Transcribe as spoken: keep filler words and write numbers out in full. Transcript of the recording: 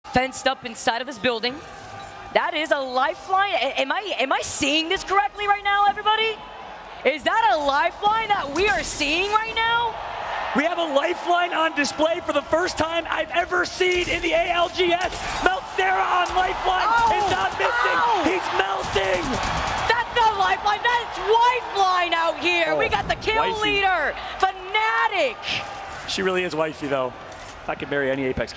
fenced up inside of this building. That is a lifeline. A am I, am I seeing this correctly right now, everybody? Is that a lifeline that we are seeing right now? We have a lifeline on display for the first time I've ever seen in the A L G S. Meltera on lifeline oh, is not missing. Oh. He's melting. That's not lifeline. That's wifeline out here. Oh, we got the kill wifey. leader, Fnatic. She really is wifey, though. If I could marry any Apex